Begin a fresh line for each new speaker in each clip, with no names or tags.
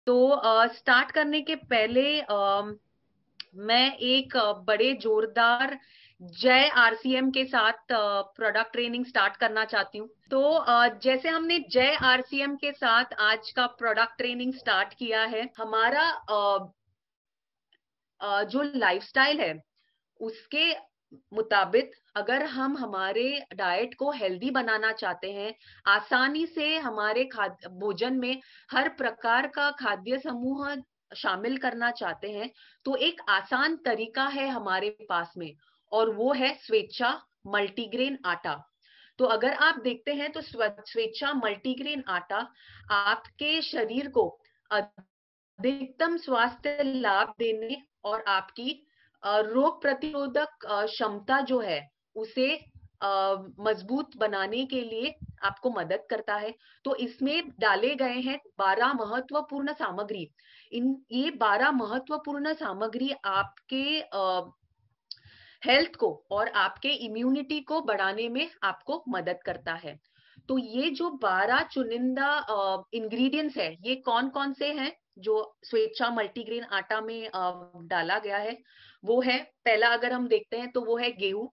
तो स्टार्ट करने के पहले मैं एक बड़े जोरदार जय आरसीएम के साथ प्रोडक्ट ट्रेनिंग स्टार्ट करना चाहती हूँ। तो जैसे हमने जय आरसीएम के साथ आज का प्रोडक्ट ट्रेनिंग स्टार्ट किया है, हमारा जो लाइफस्टाइल है उसके मुताबिक अगर हम हमारे डाइट को हेल्दी बनाना चाहते हैं, आसानी से हमारे खाद्य भोजन में हर प्रकार का खाद्य समूह शामिल करना चाहते हैं, तो एक आसान तरीका है हमारे पास में, और वो है स्वेच्छा मल्टीग्रेन आटा। तो अगर आप देखते हैं तो स्वेच्छा मल्टीग्रेन आटा आपके शरीर को अधिकतम स्वास्थ्य लाभ देने और आपकी रोग प्रतिरोधक क्षमता जो है उसे मजबूत बनाने के लिए आपको मदद करता है। तो इसमें डाले गए हैं 12 महत्वपूर्ण सामग्री। ये 12 महत्वपूर्ण सामग्री आपके हेल्थ को और आपके इम्यूनिटी को बढ़ाने में आपको मदद करता है। तो ये जो 12 चुनिंदा इंग्रेडिएंट्स है, ये कौन कौन से हैं जो स्वेच्छा मल्टीग्रेन आटा में डाला गया है, वो है, पहला अगर हम देखते हैं तो वो है गेहूं,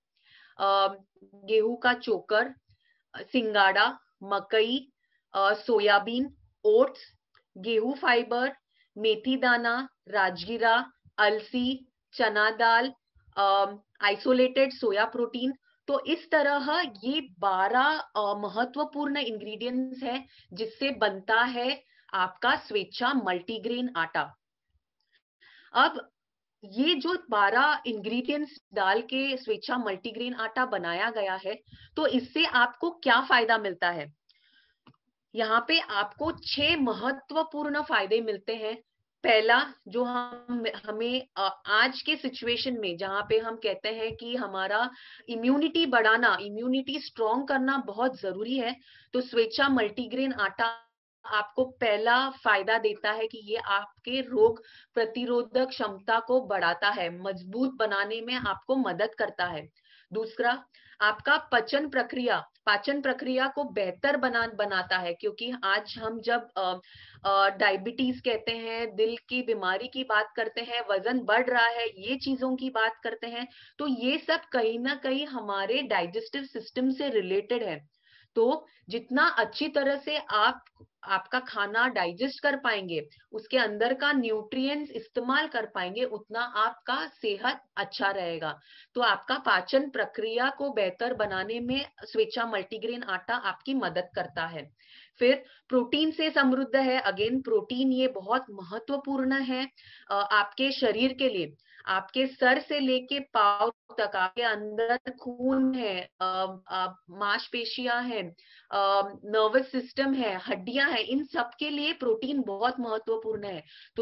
गेहूं का चोकर, सिंगाड़ा, मकई, सोयाबीन, ओट्स, गेहूं फाइबर, मेथी दाना, राजगिरा, अलसी, चना दाल, आइसोलेटेड सोया प्रोटीन। तो इस तरह ये 12 महत्वपूर्ण इंग्रेडिएंट्स हैं जिससे बनता है आपका स्वेच्छा मल्टीग्रेन आटा। अब ये जो 12 इंग्रेडिएंट्स डाल के स्वेच्छा मल्टीग्रेन आटा बनाया गया है, तो इससे आपको क्या फायदा मिलता है? यहाँ पे आपको 6 महत्वपूर्ण फायदे मिलते हैं। पहला, जो हम हमें आज के सिचुएशन में जहाँ पे हम कहते हैं कि हमारा इम्यूनिटी बढ़ाना, इम्यूनिटी स्ट्रॉन्ग करना बहुत जरूरी है, तो स्वेच्छा मल्टीग्रेन आटा आपको पहला फायदा देता है कि ये आपके रोग प्रतिरोधक क्षमता को बढ़ाता है, मजबूत बनाने में आपको मदद करता है। दूसरा, आपका पाचन प्रक्रिया को बेहतर बनाता है, क्योंकि आज हम जब डायबिटीज कहते हैं, दिल की बीमारी की बात करते हैं, वजन बढ़ रहा है, ये चीजों की बात करते हैं, तो ये सब कहीं ना कहीं हमारे डाइजेस्टिव सिस्टम से रिलेटेड है। तो जितना अच्छी तरह से आपका खाना डाइजेस्ट कर पाएंगे, उसके अंदर का न्यूट्रिएंट्स इस्तेमाल कर पाएंगे, उतना आपका सेहत अच्छा रहेगा। तो आपका पाचन प्रक्रिया को बेहतर बनाने में स्वेच्छा मल्टीग्रेन आटा आपकी मदद करता है। फिर प्रोटीन से समृद्ध है। अगेन प्रोटीन ये बहुत महत्वपूर्ण है आपके शरीर के लिए। आपके सर से लेके पांव तक आपके अंदर खून है, मांसपेशियां हैं, नर्वस सिस्टम है, हड्डियां हैं, इन सब के लिए प्रोटीन बहुत महत्वपूर्ण है। तो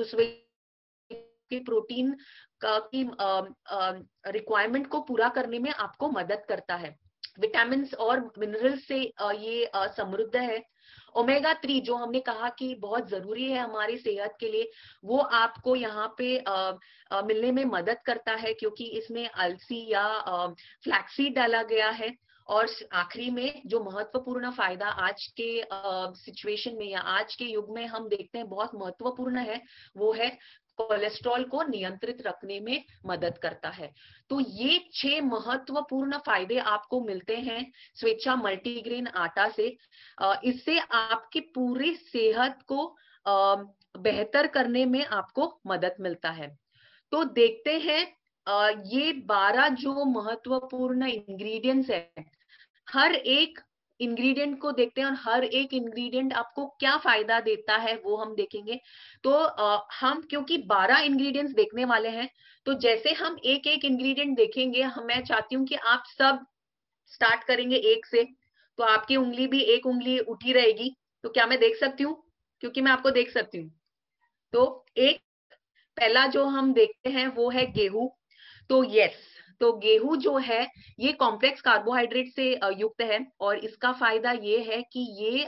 के प्रोटीन का की रिक्वायरमेंट को पूरा करने में आपको मदद करता है। विटामिन और मिनरल से ये समृद्ध है। ओमेगा 3 जो हमने कहा कि बहुत जरूरी है हमारी सेहत के लिए, वो आपको यहाँ पे मिलने में मदद करता है, क्योंकि इसमें अलसी या फ्लैक्सीड डाला गया है। और आखिरी में जो महत्वपूर्ण फायदा आज के सिचुएशन में या आज के युग में हम देखते हैं बहुत महत्वपूर्ण है, वो है कोलेस्ट्रॉल को नियंत्रित रखने में मदद करता है। तो ये 6 महत्वपूर्ण फायदे आपको मिलते हैं स्वेच्छा मल्टीग्रेन आटा से। इससे आपकी पूरी सेहत को बेहतर करने में आपको मदद मिलता है। तो देखते हैं ये 12 जो महत्वपूर्ण इंग्रेडिएंट्स है, हर एक इंग्रेडिएंट को देखते हैं और हर एक इंग्रेडिएंट आपको क्या फायदा देता है वो हम देखेंगे। तो हम क्योंकि 12 इंग्रेडिएंट्स देखने वाले हैं, तो जैसे हम एक एक इंग्रेडिएंट देखेंगे, मैं चाहती हूँ कि आप सब स्टार्ट करेंगे एक से, तो आपकी उंगली भी एक उंगली उठी रहेगी। तो क्या मैं देख सकती हूँ? क्योंकि मैं आपको देख सकती हूँ। तो एक पहला जो हम देखते हैं वो है गेहूं। तो यस, तो गेहूं जो है ये कॉम्प्लेक्स कार्बोहाइड्रेट से युक्त है, और इसका फायदा ये है कि ये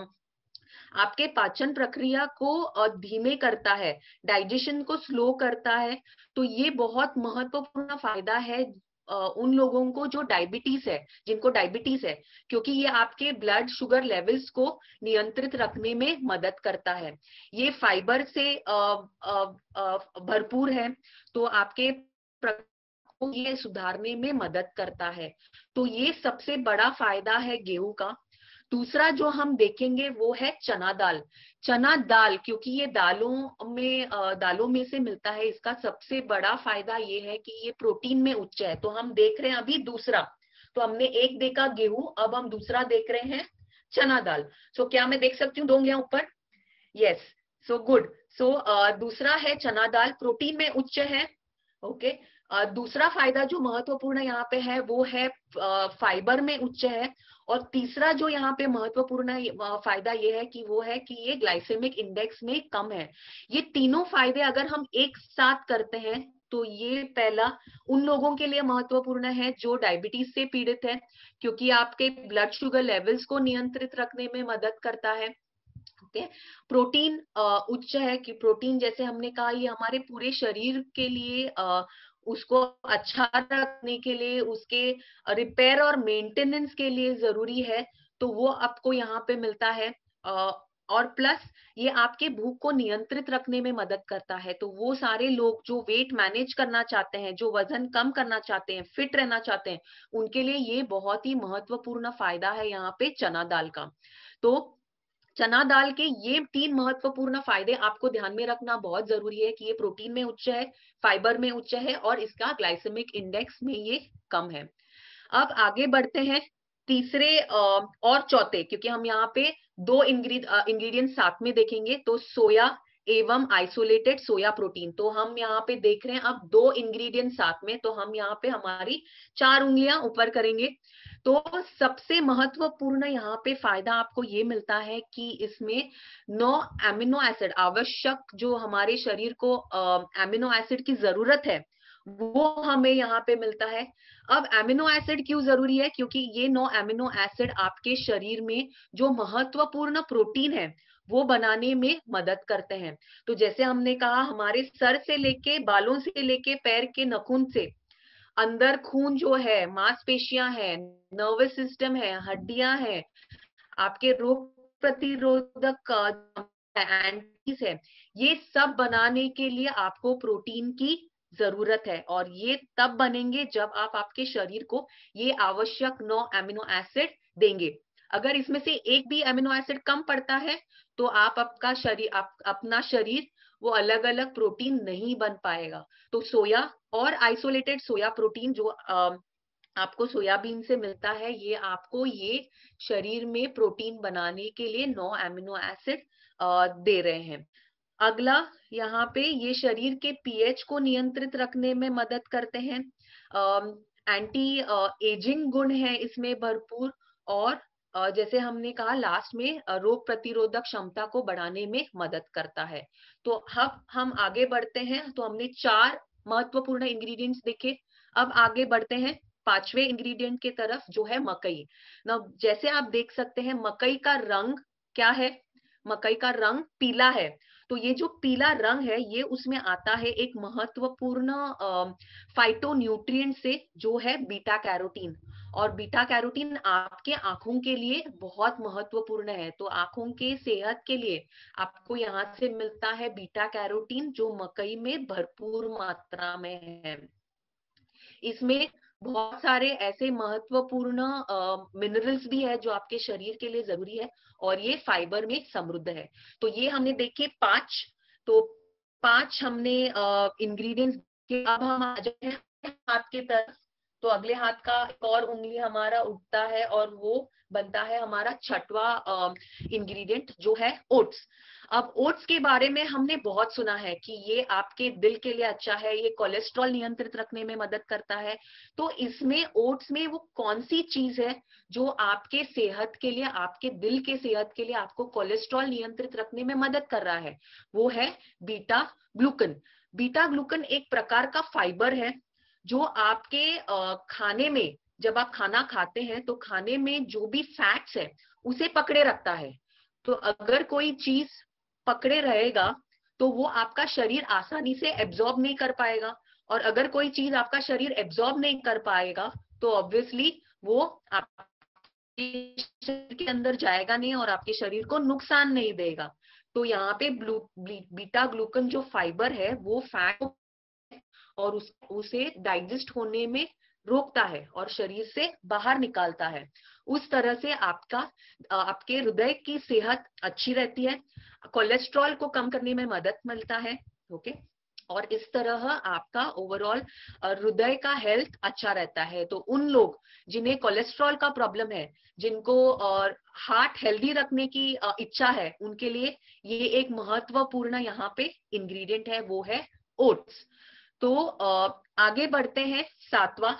आपके पाचन प्रक्रिया को धीमे करता है, डाइजेशन को स्लो करता है। तो ये बहुत महत्वपूर्ण फायदा है उन लोगों को जो डायबिटीज है, जिनको डायबिटीज है, क्योंकि ये आपके ब्लड शुगर लेवल्स को नियंत्रित रखने में मदद करता है। ये फाइबर से भरपूर है, तो आपके को ये सुधारने में मदद करता है। तो ये सबसे बड़ा फायदा है गेहूं का। दूसरा जो हम देखेंगे वो है चना दाल। चना दाल, क्योंकि ये दालों में से मिलता है, इसका सबसे बड़ा फायदा ये है कि ये प्रोटीन में उच्च है। तो हम देख रहे हैं अभी दूसरा, तो हमने एक देखा गेहूं, अब हम दूसरा देख रहे हैं चना दाल। सो क्या मैं देख सकती हूँ दो उंगलियां ऊपर? Yes, so good. सो दूसरा है चना दाल, प्रोटीन में उच्च है। ओके, दूसरा फायदा जो महत्वपूर्ण यहाँ पे है वो है फाइबर में उच्च है। और तीसरा जो यहाँ पे महत्वपूर्ण फायदा ये है कि वो है कि ये ग्लाइसेमिक इंडेक्स में कम है। ये तीनों फायदे अगर हम एक साथ करते हैं तो ये पहला उन लोगों के लिए महत्वपूर्ण है जो डायबिटीज से पीड़ित है, क्योंकि आपके ब्लड शुगर लेवल्स को नियंत्रित रखने में मदद करता है। ओके, प्रोटीन उच्च है कि प्रोटीन जैसे हमने कहा ये हमारे पूरे शरीर के लिए उसको अच्छा रखने के लिए, उसके रिपेयर और मेंटेनेंस के लिए जरूरी है, तो वो आपको यहाँ पे मिलता है। और प्लस ये आपके भूख को नियंत्रित रखने में मदद करता है। तो वो सारे लोग जो वेट मैनेज करना चाहते हैं, जो वजन कम करना चाहते हैं, फिट रहना चाहते हैं, उनके लिए ये बहुत ही महत्वपूर्ण फायदा है यहाँ पे चना दाल का। तो चना दाल के ये तीन महत्वपूर्ण फायदे आपको ध्यान में रखना बहुत जरूरी है कि ये प्रोटीन में उच्च है, फाइबर में उच्च है और इसका ग्लाइसेमिक इंडेक्स में ये कम है। अब आगे बढ़ते हैं तीसरे और चौथे, क्योंकि हम यहाँ पे दो इंग्रेडिएंट साथ में देखेंगे, तो सोया एवं आइसोलेटेड सोया प्रोटीन। तो हम यहाँ पे देख रहे हैं अब दो इंग्रेडिएंट साथ में, तो हम यहाँ पे हमारी 4 उंगलियां ऊपर करेंगे। तो सबसे महत्वपूर्ण यहाँ पे फायदा आपको ये मिलता है कि इसमें 9 एमिनो एसिड, आवश्यक जो हमारे शरीर को एमिनो एसिड की जरूरत है वो हमें यहाँ पे मिलता है। अब एमिनो एसिड क्यों जरूरी है? क्योंकि ये 9 एमिनो एसिड आपके शरीर में जो महत्वपूर्ण प्रोटीन है वो बनाने में मदद करते हैं। तो जैसे हमने कहा, हमारे सर से लेके, बालों से लेके पैर के नखून से अंदर खून जो है, मांसपेशियां है, नर्वस सिस्टम है, हड्डियां है, आपके रोग प्रतिरोधक एंटीज है, ये सब बनाने के लिए आपको प्रोटीन की जरूरत है। और ये तब बनेंगे जब आप आपके शरीर को ये आवश्यक 9 एमिनो एसिड देंगे। अगर इसमें से एक भी एमिनो एसिड कम पड़ता है तो अपना शरीर वो अलग अलग प्रोटीन नहीं बन पाएगा। तो सोया और आइसोलेटेड सोया प्रोटीन जो आपको सोयाबीन से मिलता है, ये आपको ये शरीर में प्रोटीन बनाने के लिए 9 एमिनो एसिड दे रहे हैं। अगला यहाँ पे ये शरीर के पीएच को नियंत्रित रखने में मदद करते हैं। एंटी एजिंग गुण है इसमें भरपूर। और जैसे हमने कहा लास्ट में, रोग प्रतिरोधक क्षमता को बढ़ाने में मदद करता है। तो अब हम आगे बढ़ते हैं। तो हमने 4 महत्वपूर्ण इंग्रेडिएंट्स देखे। अब आगे बढ़ते हैं 5वें इंग्रेडिएंट के तरफ, जो है मकई। ना जैसे आप देख सकते हैं मकई का रंग क्या है? मकई का रंग पीला है। तो ये जो पीला रंग है ये उसमें आता है एक महत्वपूर्ण फाइटोन्यूट्रिएंट से, जो है बीटा कैरोटीन। और बीटा कैरोटीन आपके आंखों के लिए बहुत महत्वपूर्ण है। तो आंखों के सेहत के लिए आपको यहाँ से मिलता है बीटा कैरोटीन, जो मकई में भरपूर मात्रा में है। इसमें बहुत सारे ऐसे महत्वपूर्ण मिनरल्स भी है जो आपके शरीर के लिए जरूरी है, और ये फाइबर में समृद्ध है। तो ये हमने देखे 5। तो 5 हमने इंग्रेडिएंट्स के। अब हम आ जाते हैं हाथ के तरफ। तो अगले हाथ का एक और उंगली हमारा उठता है और वो बनता है हमारा 6वां इंग्रेडिएंट, जो है ओट्स। अब ओट्स के बारे में हमने बहुत सुना है कि ये आपके दिल के लिए अच्छा है, ये कोलेस्ट्रॉल नियंत्रित रखने में मदद करता है। तो इसमें ओट्स में वो कौन सी चीज है जो आपके सेहत के लिए, आपके दिल के सेहत के लिए, आपको कोलेस्ट्रॉल नियंत्रित रखने में मदद कर रहा है? वो है बीटा ग्लूकन। बीटा ग्लूकन एक प्रकार का फाइबर है जो आपके खाने में, जब आप खाना खाते हैं तो खाने में जो भी फैट्स है उसे पकड़े रखता है। तो अगर कोई चीज पकड़े रहेगा तो वो आपका शरीर आसानी से एब्जॉर्ब नहीं कर पाएगा, और अगर कोई चीज आपका शरीर एब्जॉर्ब नहीं कर पाएगा तो ऑब्वियसली वो आपके शरीर के अंदर जाएगा नहीं और आपके शरीर को नुकसान नहीं देगा। तो यहाँ पे बीटा ग्लूकन जो फाइबर है वो फैट और उसे डाइजेस्ट होने में रोकता है और शरीर से बाहर निकालता है। उस तरह से आपके हृदय की सेहत अच्छी रहती है, कोलेस्ट्रॉल को कम करने में मदद मिलता है। ओके, और इस तरह आपका ओवरऑल हृदय का हेल्थ अच्छा रहता है। तो उन लोग जिन्हें कोलेस्ट्रॉल का प्रॉब्लम है, जिनको और हार्ट हेल्दी रखने की इच्छा है, उनके लिए ये एक महत्वपूर्ण यहाँ पे इंग्रेडिएंट है, वो है ओट्स। तो आगे बढ़ते हैं सातवां।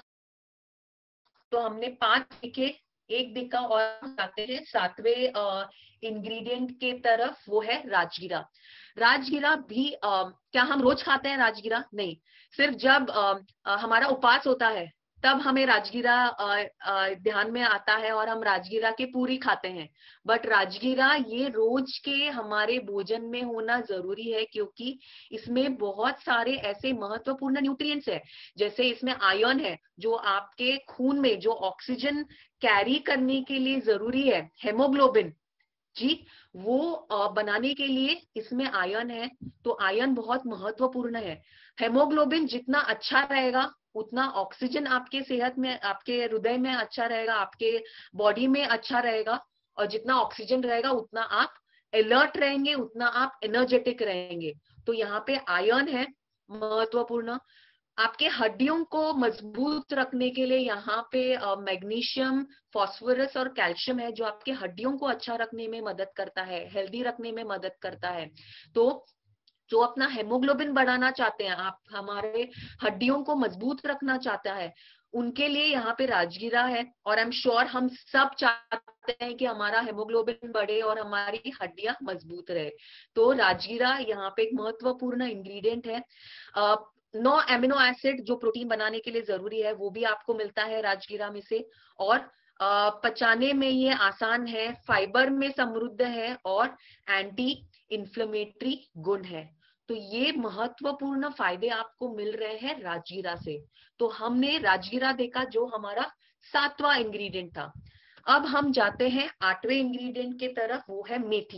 तो हमने 5 लिखे, एक दिखा और आते हैं सातवें इंग्रेडिएंट के तरफ, वो है राजगीरा। राजगीरा भी क्या हम रोज खाते हैं राजगीरा? नहीं, सिर्फ जब हमारा उपवास होता है तब हमें राजगीरा ध्यान में आता है और हम राजगीरा की पूरी खाते हैं। बट राजगीरा ये रोज के हमारे भोजन में होना जरूरी है, क्योंकि इसमें बहुत सारे ऐसे महत्वपूर्ण न्यूट्रिएंट्स है। जैसे इसमें आयरन है, जो आपके खून में जो ऑक्सीजन कैरी करने के लिए जरूरी है, हेमोग्लोबिन जी, वो बनाने के लिए इसमें आयरन है। तो आयरन बहुत महत्वपूर्ण है। हेमोग्लोबिन जितना अच्छा रहेगा उतना ऑक्सीजन आपके सेहत में, आपके हृदय में अच्छा रहेगा, आपके बॉडी में अच्छा रहेगा। और जितना ऑक्सीजन रहेगा उतना आप अलर्ट रहेंगे, उतना आप एनर्जेटिक रहेंगे। तो यहाँ पे आयरन है महत्वपूर्ण। आपके हड्डियों को मजबूत रखने के लिए यहाँ पे मैग्नीशियम, फास्फोरस और कैल्शियम है, जो आपके हड्डियों को अच्छा रखने में मदद करता है, हेल्दी रखने में मदद करता है। तो जो अपना हेमोग्लोबिन बढ़ाना चाहते हैं, आप हमारे हड्डियों को मजबूत रखना चाहता है, उनके लिए यहाँ पे राजगीरा है। और आई एम श्योर हम सब चाहते हैं कि हमारा हेमोग्लोबिन बढ़े और हमारी हड्डियां मजबूत रहे। तो राजगीरा यहाँ पे एक महत्वपूर्ण इंग्रेडिएंट है। 9 एमिनो एसिड जो प्रोटीन बनाने के लिए जरूरी है, वो भी आपको मिलता है राजगीरा में से। और पचाने में ये आसान है, फाइबर में समृद्ध है और एंटी इन्फ्लेमेटरी गुण है। तो ये महत्वपूर्ण फायदे आपको मिल रहे हैं राजगीरा से। तो हमने राजगीरा देखा जो हमारा सातवां इंग्रेडिएंट था। अब हम जाते हैं आठवें इंग्रेडिएंट के तरफ, वो है मेथी।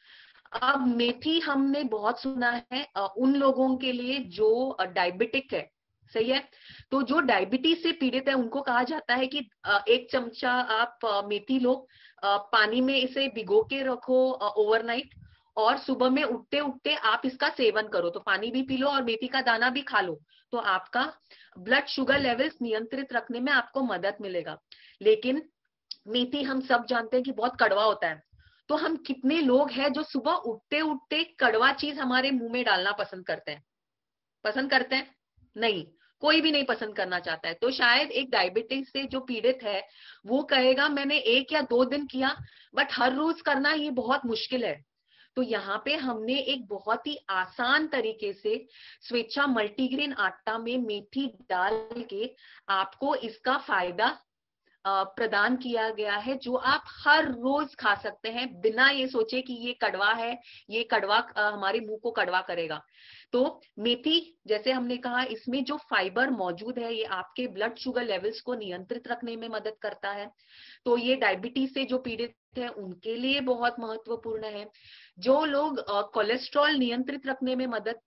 अब मेथी हमने बहुत सुना है उन लोगों के लिए जो डायबिटिक है, सही है। तो जो डायबिटीज से पीड़ित है उनको कहा जाता है कि 1 चमचा आप मेथी लो, पानी में इसे भिगो के रखो ओवरनाइट, और सुबह में उठते उठते आप इसका सेवन करो। तो पानी भी पी लो और मेथी का दाना भी खा लो, तो आपका ब्लड शुगर लेवल्स नियंत्रित रखने में आपको मदद मिलेगा। लेकिन मेथी हम सब जानते हैं कि बहुत कड़वा होता है। तो हम कितने लोग हैं जो सुबह उठते उठते कड़वा चीज हमारे मुंह में डालना पसंद करते हैं? पसंद करते हैं? नहीं, कोई भी नहीं पसंद करना चाहता है। तो शायद एक डायबिटीज से जो पीड़ित है वो कहेगा मैंने 1 या 2 दिन किया, बट हर रोज करना ये बहुत मुश्किल है। तो यहाँ पे हमने एक बहुत ही आसान तरीके से स्वेच्छा मल्टीग्रेन आटा में मेथी डाल के आपको इसका फायदा प्रदान किया गया है, जो आप हर रोज खा सकते हैं बिना ये सोचे कि ये कड़वा है, ये कड़वा हमारे मुंह को कड़वा करेगा। तो मेथी, जैसे हमने कहा, इसमें जो फाइबर मौजूद है ये आपके ब्लड शुगर लेवल्स को नियंत्रित रखने में मदद करता है। तो ये डायबिटीज से जो पीड़ित है उनके लिए बहुत महत्वपूर्ण है। जो लोग कोलेस्ट्रॉल नियंत्रित रखने में मदद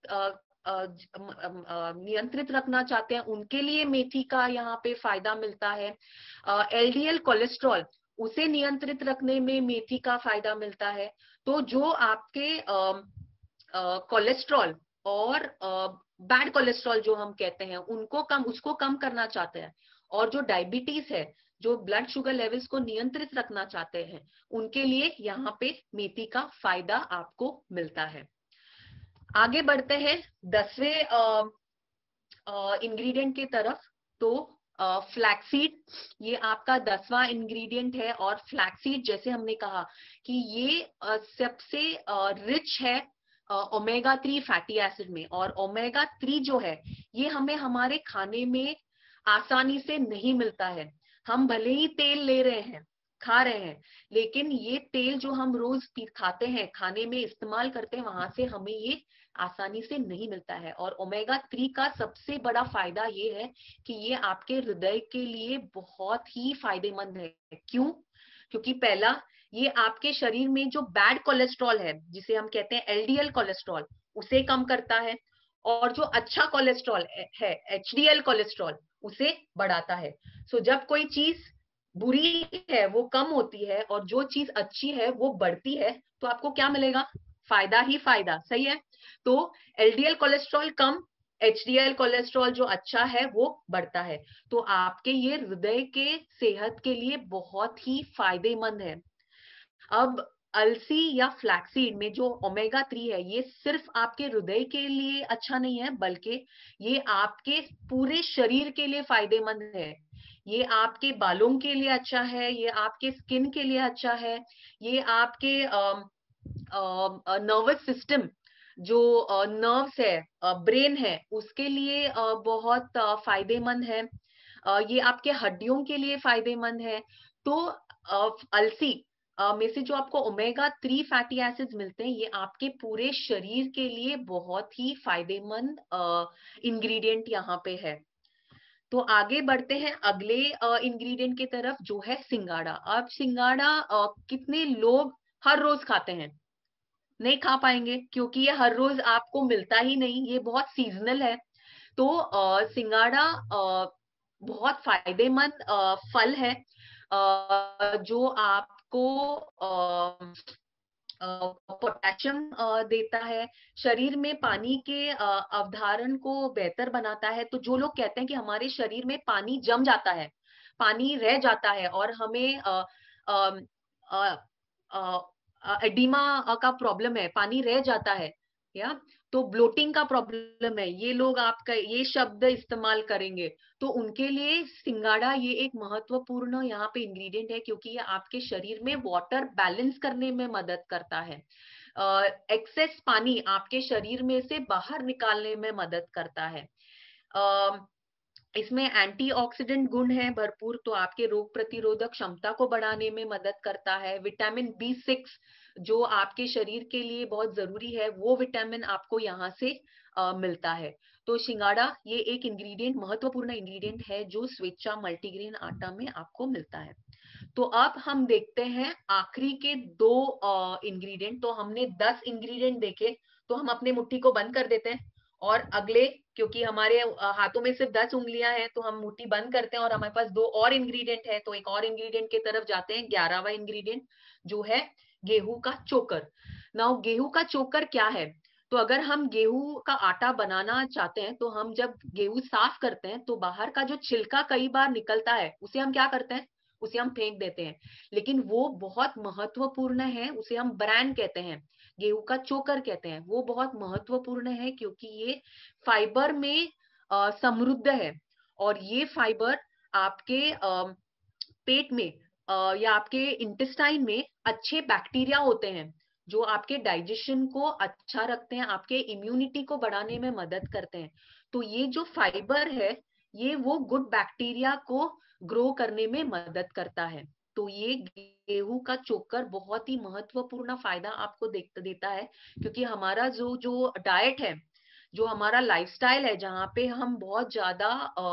नियंत्रित रखना चाहते हैं उनके लिए मेथी का यहाँ पे फायदा मिलता है। एलडीएल कोलेस्ट्रॉल, उसे नियंत्रित रखने में मेथी का फायदा मिलता है। तो जो आपके कोलेस्ट्रॉल और बैड कोलेस्ट्रॉल जो हम कहते हैं उसको कम करना चाहते हैं, और जो डायबिटीज है, जो ब्लड शुगर लेवल्स को नियंत्रित रखना चाहते हैं, उनके लिए यहाँ पे मेथी का फायदा आपको मिलता है। आगे बढ़ते हैं 10वें इंग्रेडिएंट की तरफ। तो फ्लैक्सीड, ये आपका 10वां इंग्रेडिएंट है। और फ्लैक्सीड, जैसे हमने कहा कि ये सबसे रिच है ओमेगा 3 फैटी एसिड में। और ओमेगा 3 जो है ये हमें हमारे खाने में आसानी से नहीं मिलता है। हम भले ही तेल ले रहे हैं, खा रहे हैं, लेकिन ये तेल जो हम रोज खाते हैं, खाने में इस्तेमाल करते हैं, वहां से हमें ये आसानी से नहीं मिलता है। और ओमेगा 3 का सबसे बड़ा फायदा ये है कि ये आपके हृदय के लिए बहुत ही फायदेमंद है। क्यों? क्योंकि पहला, ये आपके शरीर में जो बैड कोलेस्ट्रॉल है, जिसे हम कहते हैं एलडीएल कोलेस्ट्रॉल, उसे कम करता है। और जो अच्छा कोलेस्ट्रॉल है, एचडीएल कोलेस्ट्रॉल, उसे बढ़ाता है। सो जब कोई चीज बुरी है वो कम होती है और जो चीज अच्छी है वो बढ़ती है, तो आपको क्या मिलेगा? फायदा ही फायदा, सही है। तो एलडीएल कोलेस्ट्रॉल कम, एचडीएल कोलेस्ट्रॉल जो अच्छा है वो बढ़ता है। तो आपके ये हृदय के सेहत के लिए बहुत ही फायदेमंद है। अब अलसी या फ्लैक्सीड में जो ओमेगा 3 है, ये सिर्फ आपके हृदय के लिए अच्छा नहीं है, बल्कि ये आपके पूरे शरीर के लिए फायदेमंद है। ये आपके बालों के लिए अच्छा है, ये आपके स्किन के लिए अच्छा है, ये आपके नर्वस सिस्टम, जो नर्व्स है, ब्रेन है, उसके लिए बहुत फायदेमंद है। ये आपके हड्डियों के लिए फायदेमंद है। तो अलसी में से जो आपको ओमेगा 3 फैटी एसिड्स मिलते हैं, ये आपके पूरे शरीर के लिए बहुत ही फायदेमंद इंग्रेडिएंट यहाँ पे है। तो आगे बढ़ते हैं अगले इंग्रेडिएंट की तरफ, जो है सिंगाड़ा। अब सिंगाड़ा कितने लोग हर रोज खाते हैं? नहीं खा पाएंगे, क्योंकि ये हर रोज आपको मिलता ही नहीं, ये बहुत सीजनल है। तो सिंगाड़ा बहुत फायदेमंद फल है, जो आपको पोटेशियम देता है, शरीर में पानी के अवधारण को बेहतर बनाता है। तो जो लोग कहते हैं कि हमारे शरीर में पानी जम जाता है, पानी रह जाता है और हमें एडिमा का प्रॉब्लम है, पानी रह जाता है, या तो ब्लोटिंग का प्रॉब्लम है, ये लोग आपका ये शब्द इस्तेमाल करेंगे। तो उनके लिए सिंगाड़ा ये एक महत्वपूर्ण यहाँ पे इंग्रेडिएंट है, क्योंकि ये आपके शरीर में वाटर बैलेंस करने में मदद करता है। एक्सेस पानी आपके शरीर में से बाहर निकालने में मदद करता है। इसमें एंटीऑक्सीडेंट गुण है भरपूर, तो आपके रोग प्रतिरोधक क्षमता को बढ़ाने में मदद करता है। विटामिन B6 जो आपके शरीर के लिए बहुत जरूरी है, वो विटामिन आपको यहाँ से मिलता है। तो सिंगाड़ा ये एक इंग्रेडिएंट, महत्वपूर्ण इंग्रेडिएंट है, जो स्वेच्छा मल्टीग्रेन आटा में आपको मिलता है। तो अब हम देखते हैं आखिरी के दो इंग्रेडिएंट। तो हमने 10 इंग्रेडिएंट देखे, तो हम अपने मुट्ठी को बंद कर देते हैं और अगले, क्योंकि हमारे हाथों में सिर्फ 10 उंगलियां हैं, तो हम मुट्ठी बंद करते हैं और हमारे पास दो और इंग्रेडिएंट है। तो एक और इंग्रेडिएंट की तरफ जाते हैं, 11वां इंग्रेडिएंट, जो है गेहूं का चोकर। नाउ गेहूं का चोकर क्या है? तो अगर हम गेहूं का आटा बनाना चाहते हैं, तो हम जब गेहूं साफ करते हैं, तो बाहर का जो छिलका कई बार निकलता है, उसे हम क्या करते हैं? उसे हम फेंक देते हैं। लेकिन वो बहुत महत्वपूर्ण है, उसे हम ब्रांड कहते हैं, गेहूं का चोकर कहते हैं। वो बहुत महत्वपूर्ण है क्योंकि ये फाइबर में समृद्ध है, और ये फाइबर आपके पेट में या आपके इंटेस्टाइन में अच्छे बैक्टीरिया होते हैं, जो आपके डाइजेशन को अच्छा रखते हैं, आपके इम्यूनिटी को बढ़ाने में मदद करते हैं। तो ये जो फाइबर है, ये वो गुड बैक्टीरिया को ग्रो करने में मदद करता है। तो ये गेहूं का चोकर बहुत ही महत्वपूर्ण फायदा आपको देता है, क्योंकि हमारा जो जो डाइट है, जो हमारा लाइफस्टाइल है, जहाँ पे हम बहुत ज्यादा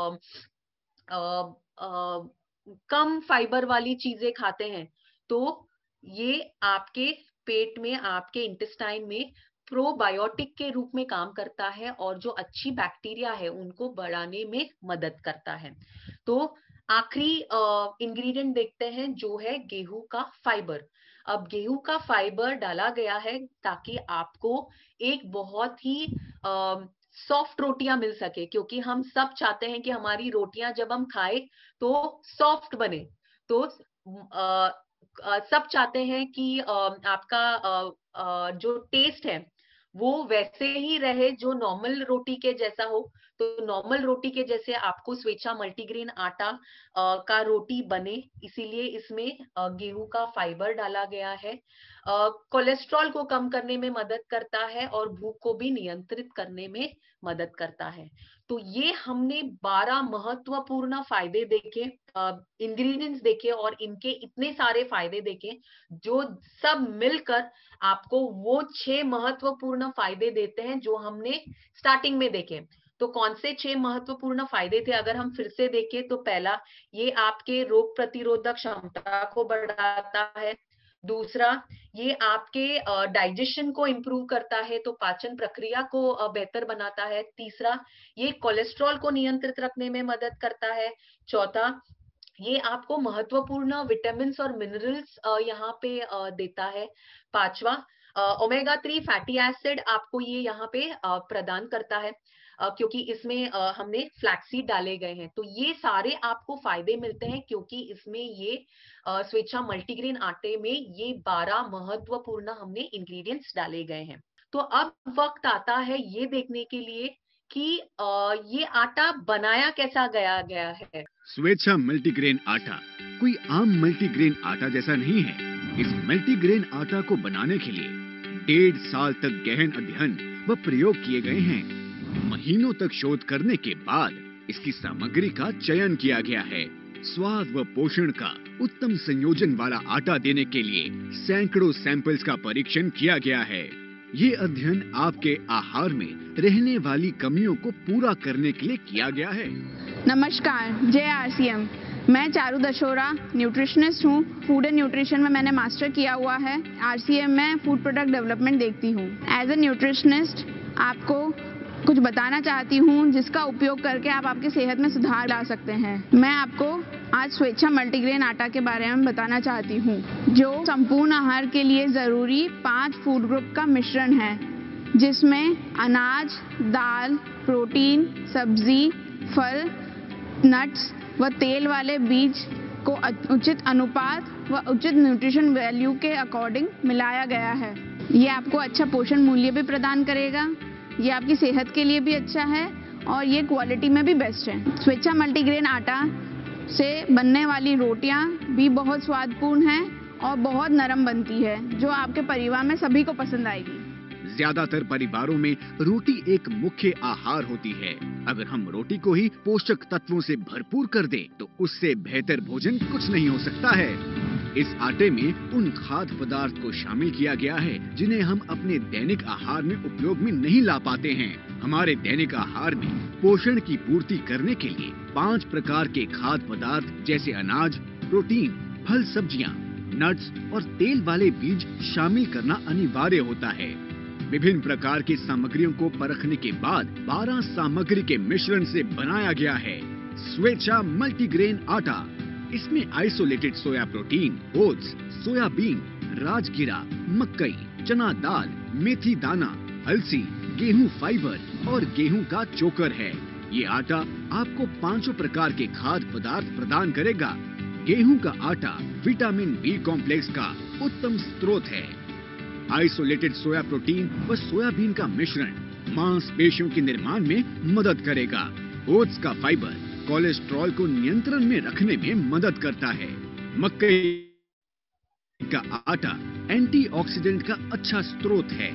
कम फाइबर वाली चीजें खाते हैं, तो ये आपके पेट में, आपके इंटेस्टाइन में प्रोबायोटिक के रूप में काम करता है, और जो अच्छी बैक्टीरिया है उनको बढ़ाने में मदद करता है। तो आखिरी इंग्रेडिएंट देखते हैं, जो है गेहूं का फाइबर। अब गेहूं का फाइबर डाला गया है ताकि आपको एक बहुत ही सॉफ्ट रोटियां मिल सके, क्योंकि हम सब चाहते हैं कि हमारी रोटियां जब हम खाए तो सॉफ्ट बने। तो सब चाहते हैं कि आपका जो टेस्ट है वो वैसे ही रहे, जो नॉर्मल रोटी के जैसा हो। तो नॉर्मल रोटी के जैसे आपको स्वेच्छा मल्टीग्रेन आटा का रोटी बने, इसीलिए इसमें गेहूं का फाइबर डाला गया है। कोलेस्ट्रॉल को कम करने में मदद करता है और भूख को भी नियंत्रित करने में मदद करता है। तो ये हमने 12 महत्वपूर्ण फायदे देखे, इंग्रेडिएंट्स देखे और इनके इतने सारे फायदे देखे जो सब मिलकर आपको वो 6 महत्वपूर्ण फायदे देते हैं जो हमने स्टार्टिंग में देखे। तो कौन से 6 महत्वपूर्ण फायदे थे अगर हम फिर से देखें तो पहला, ये आपके रोग प्रतिरोधक क्षमता को बढ़ाता है। दूसरा, ये आपके डाइजेशन को इम्प्रूव करता है, तो पाचन प्रक्रिया को बेहतर बनाता है। तीसरा, ये कोलेस्ट्रॉल को नियंत्रित रखने में मदद करता है। चौथा, ये आपको महत्वपूर्ण विटामिन और मिनरल्स यहाँ पे देता है। पांचवा, ओमेगा 3 फैटी एसिड आपको ये यहाँ पे प्रदान करता है क्योंकि इसमें हमने फ्लैक्सीड डाले गए हैं। तो ये सारे आपको फायदे मिलते हैं क्योंकि इसमें ये स्वेच्छा मल्टीग्रेन आटे में ये 12 महत्वपूर्ण हमने इंग्रेडिएंट्स डाले गए हैं। तो अब वक्त आता है ये देखने के लिए कि ये आटा बनाया कैसा गया है।
स्वेच्छा मल्टीग्रेन आटा कोई आम मल्टीग्रेन आटा जैसा नहीं है। इस मल्टीग्रेन आटा को बनाने के लिए 1.5 साल तक गहन अध्ययन व प्रयोग किए गए हैं। महीनों तक शोध करने के बाद इसकी सामग्री का चयन किया गया है। स्वाद व पोषण का उत्तम संयोजन वाला आटा देने के लिए सैकड़ों सैंपल्स का परीक्षण किया गया है। ये अध्ययन आपके आहार में रहने वाली कमियों को पूरा करने के लिए किया गया है।
नमस्कार, जय RCM। मैं चारू दशोरा न्यूट्रिशनिस्ट हूँ। फूड एंड न्यूट्रिशन में मैंने मास्टर किया हुआ है। RCM में फूड प्रोडक्ट डेवलपमेंट देखती हूँ। एज ए न्यूट्रिशनिस्ट आपको कुछ बताना चाहती हूँ जिसका उपयोग करके आप आपकी सेहत में सुधार ला सकते हैं। मैं आपको आज स्वेच्छा मल्टीग्रेन आटा के बारे में बताना चाहती हूँ जो संपूर्ण आहार के लिए जरूरी 5 फूड ग्रुप का मिश्रण है जिसमें अनाज, दाल, प्रोटीन, सब्जी, फल, नट्स व तेल वाले बीज को उचित अनुपात व उचित न्यूट्रिशन वैल्यू के अकॉर्डिंग मिलाया गया है। ये आपको अच्छा पोषण मूल्य भी प्रदान करेगा। ये आपकी सेहत के लिए भी अच्छा है और ये क्वालिटी में भी बेस्ट है। स्वेच्छा मल्टीग्रेन आटा से बनने वाली रोटियां भी बहुत स्वादपूर्ण हैं और बहुत नरम बनती है जो आपके परिवार में सभी को पसंद आएगी।
ज्यादातर परिवारों में रोटी एक मुख्य आहार होती है। अगर हम रोटी को ही पोषक तत्वों से भरपूर कर दें तो उससे बेहतर भोजन कुछ नहीं हो सकता है। इस आटे में उन खाद्य पदार्थ को शामिल किया गया है जिन्हें हम अपने दैनिक आहार में उपयोग में नहीं ला पाते हैं। हमारे दैनिक आहार में पोषण की पूर्ति करने के लिए 5 प्रकार के खाद्य पदार्थ जैसे अनाज, प्रोटीन, फल, सब्जियां, नट्स और तेल वाले बीज शामिल करना अनिवार्य होता है। विभिन्न प्रकार की सामग्रियों को परखने के बाद 12 सामग्री के मिश्रण से बनाया गया है स्वेच्छा मल्टीग्रेन आटा। इसमें isolated soya protein, oats, soybean, राजगिरा, मकई, चना दाल, मेथी दाना, अलसी, गेहूं फाइबर और गेहूं का चोकर है। ये आटा आपको 5 प्रकार के खाद्य पदार्थ प्रदान करेगा। गेहूं का आटा विटामिन बी कॉम्प्लेक्स का उत्तम स्रोत है। आइसोलेटेड सोया प्रोटीन व सोयाबीन का मिश्रण मांसपेशियों के निर्माण में मदद करेगा। ओट्स का फाइबर कोलेस्ट्रॉल को नियंत्रण में रखने में मदद करता है। मकई का आटा एंटीऑक्सीडेंट का अच्छा स्रोत है।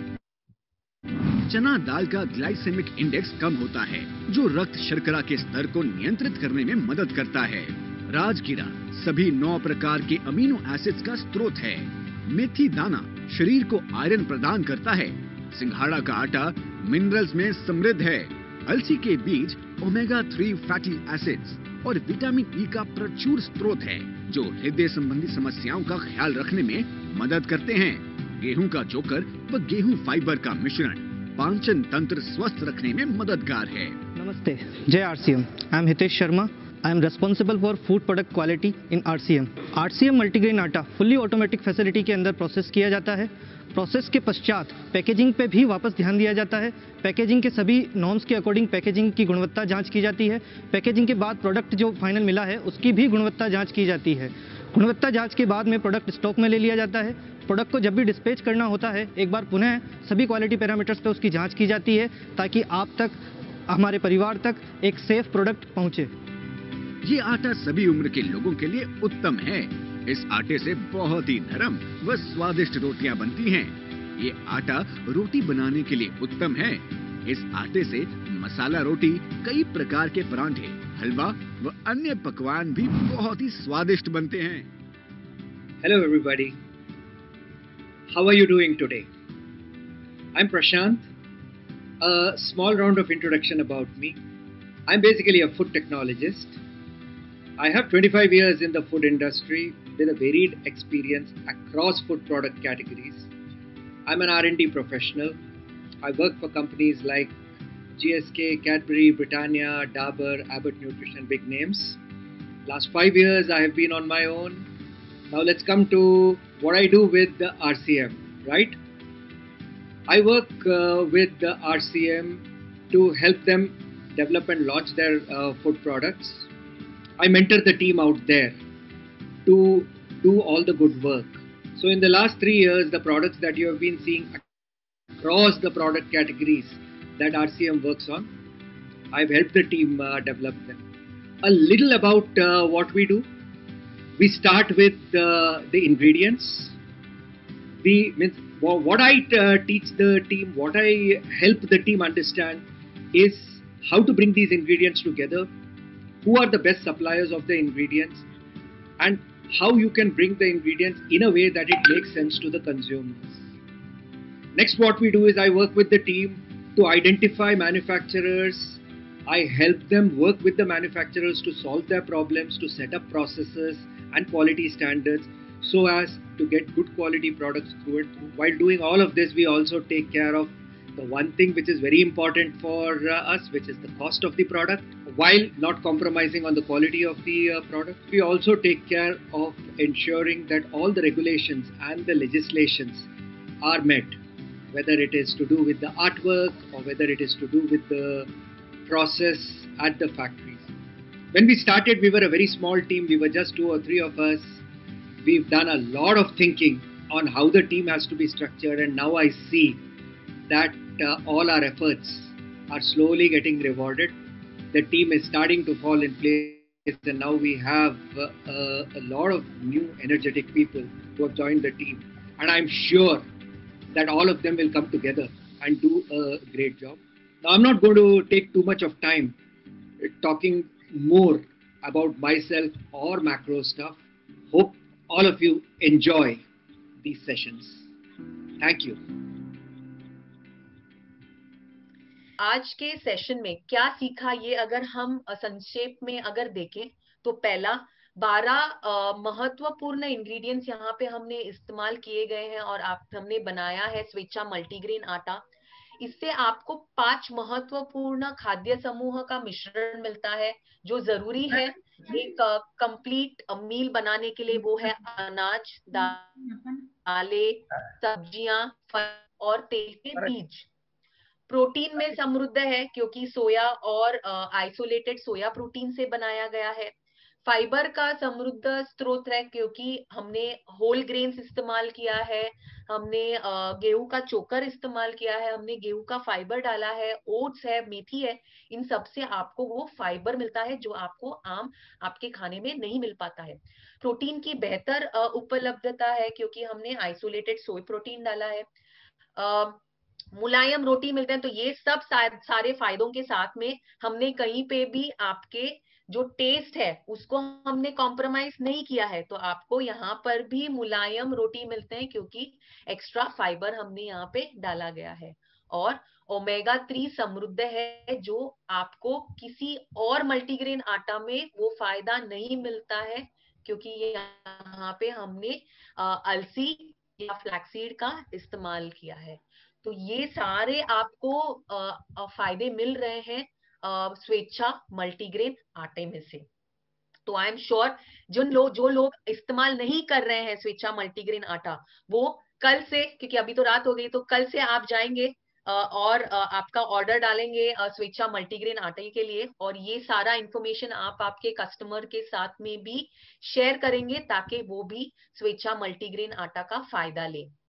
चना दाल का ग्लाइसेमिक इंडेक्स कम होता है जो रक्त शर्करा के स्तर को नियंत्रित करने में मदद करता है। राजगिरा सभी 9 प्रकार के अमीनो एसिड्स का स्रोत है। मेथी दाना शरीर को आयरन प्रदान करता है। सिंघाड़ा का आटा मिनरल्स में समृद्ध है। अलसी के बीज ओमेगा 3 फैटी एसिड्स और विटामिन ई का प्रचुर स्रोत है जो हृदय संबंधी समस्याओं का ख्याल रखने में मदद करते हैं। गेहूं का चोकर व गेहूं फाइबर का मिश्रण पाचन तंत्र स्वस्थ रखने में मददगार है।
नमस्ते, जय RCM। I am Hitesh Sharma. I am responsible for food product quality in RCM. RCM multigrain आटा फुल्ली ऑटोमेटिक फैसिलिटी के अंदर प्रोसेस किया जाता है। प्रोसेस के पश्चात पैकेजिंग पे भी वापस ध्यान दिया जाता है। पैकेजिंग के सभी नॉर्म्स के अकॉर्डिंग पैकेजिंग की गुणवत्ता जांच की जाती है। पैकेजिंग के बाद प्रोडक्ट जो फाइनल मिला है उसकी भी गुणवत्ता जांच की जाती है। गुणवत्ता जांच के बाद में प्रोडक्ट स्टॉक में ले लिया जाता है। प्रोडक्ट को जब भी डिस्पैच करना होता है एक बार पुनः सभी क्वालिटी पैरामीटर्स पे उसकी जाँच की जाती है ताकि आप तक, हमारे परिवार तक एक सेफ प्रोडक्ट पहुँचे।
ये आटा सभी उम्र के लोगों के लिए उत्तम है। इस आटे से बहुत ही नरम व स्वादिष्ट रोटियां बनती हैं। ये आटा रोटी बनाने के लिए उत्तम है। इस आटे से मसाला रोटी, कई प्रकार के परांठे, हलवा व अन्य पकवान भी बहुत ही स्वादिष्ट बनते हैं।
Hello everybody. How are you doing today? I'm Prashant. A small round of introduction about me. I'm basically a food technologist. I have 25 years in the food industry with a varied experience across food product categories. I'm an R&D professional. I work for companies like GSK, Cadbury, Britannia, Dabur, Abbott Nutrition, big names. Last 5 years I have been on my own. Now let's come to what I do with the RCM, right? I work with the RCM to help them develop and launch their food products. I mentor the team out there to do all the good work. So in the last 3 years, the products that you have been seeing across the product categories that RCM works on, I've helped the team develop them. A little about what we do. We start with the ingredients. What I teach the team, what I help the team understand is how to bring these ingredients together, who are the best suppliers of the ingredients, and how you can bring the ingredients in a way that it makes sense to the consumers. Next, what we do is I work with the team to identify manufacturers. I help them work with the manufacturers to solve their problems, to set up processes and quality standards so as to get good quality products through it. While doing all of this, we also take care of the one thing which is very important for us, which is the cost of the product, while not compromising on the quality of the product. We also take care of ensuring that all the regulations and the legislations are met, whether it is to do with the artwork or whether it is to do with the process at the factories. When we started, we were a very small team. We were just 2 or 3 of us. We've done a lot of thinking on how the team has to be structured, and now I see that all our efforts are slowly getting rewarded. The team is starting to fall in place, and now we have a lot of new energetic people who have joined the team, and I'm sure that all of them will come together and do a great job. Now, I'm not going to take too much of time talking more about myself or macro stuff. Hope all of you enjoy these sessions. Thank you.
आज के session में क्या सीखा, ये अगर हम संक्षेप में अगर देखें तो पहला 12 महत्वपूर्ण इंग्रेडिएंट्स यहाँ पे हमने इस्तेमाल किए गए हैं और हमने बनाया है स्वेच्छा मल्टीग्रेन आटा। इससे आपको 5 महत्वपूर्ण खाद्य समूह का मिश्रण मिलता है जो जरूरी है एक कंप्लीट मील बनाने के लिए। वो है अनाज, दालें, सब्जियां, फल और तेल के बीज। प्रोटीन में समृद्ध है क्योंकि सोया और आइसोलेटेड सोया प्रोटीन से बनाया गया है। फाइबर का समृद्ध स्रोत है क्योंकि हमने होल ग्रेन्स इस्तेमाल किया है, हमने गेहूं का चोकर इस्तेमाल किया है, हमने गेहूं का फाइबर डाला है, ओट्स है, मेथी है। इन सब से आपको वो फाइबर मिलता है जो आपको आम आपके खाने में नहीं मिल पाता है। प्रोटीन की बेहतर उपलब्धता है क्योंकि हमने आइसोलेटेड सोय प्रोटीन डाला है। मुलायम रोटी मिलते हैं। तो ये सब सारे फायदों के साथ में हमने कहीं पे भी आपके जो टेस्ट है उसको हमने कॉम्प्रोमाइज नहीं किया है। तो आपको यहाँ पर भी मुलायम रोटी मिलते हैं क्योंकि एक्स्ट्रा फाइबर हमने यहाँ पे डाला गया है। और ओमेगा 3 समृद्ध है जो आपको किसी और मल्टीग्रेन आटा में वो फायदा नहीं मिलता है क्योंकि यहाँ पे हमने अलसी या फ्लैक्सीड का इस्तेमाल किया है। तो ये सारे आपको फायदे मिल रहे हैं स्वेच्छा मल्टीग्रेन आटे में से। तो आई एम श्योर जो लोग इस्तेमाल नहीं कर रहे हैं स्वेच्छा मल्टीग्रेन आटा, वो कल से, क्योंकि अभी तो रात हो गई, तो कल से आप जाएंगे और आपका ऑर्डर डालेंगे स्वेच्छा मल्टीग्रेन आटे के लिए, और ये सारा इंफॉर्मेशन आप आपके कस्टमर के साथ में भी शेयर करेंगे ताकि वो भी स्वेच्छा मल्टीग्रेन आटा का फायदा ले।